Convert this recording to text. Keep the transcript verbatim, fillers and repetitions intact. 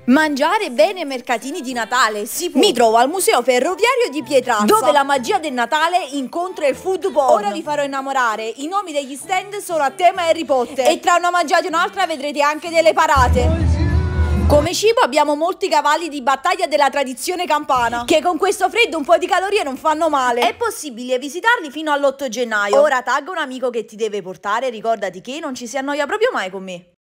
Mangiare bene ai mercatini di Natale si può. Mi trovo al Museo Ferroviario di Pietrazza, dove la magia del Natale incontra il food porn. Ora vi farò innamorare. I nomi degli stand sono a tema Harry Potter e tra una mangiata e un'altra vedrete anche delle parate. Come cibo abbiamo molti cavalli di battaglia della tradizione campana, che con questo freddo un po' di calorie non fanno male. È possibile visitarli fino all'otto gennaio. Ora tagga un amico che ti deve portare, ricordati che non ci si annoia proprio mai con me.